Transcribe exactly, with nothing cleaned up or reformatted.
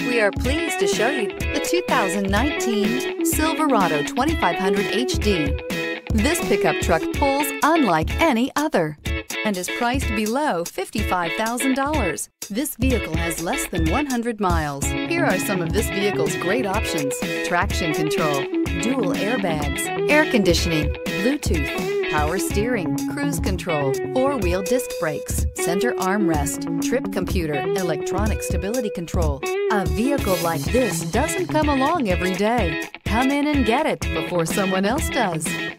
We are pleased to show you the two thousand nineteen Silverado twenty-five hundred H D. This pickup truck pulls unlike any other and is priced below fifty-five thousand dollars. This vehicle has less than one hundred miles. Here are some of this vehicle's great options: traction control, dual airbags, air conditioning, Bluetooth, power steering, cruise control, four-wheel disc brakes, center armrest, trip computer, electronic stability control. A vehicle like this doesn't come along every day. Come in and get it before someone else does.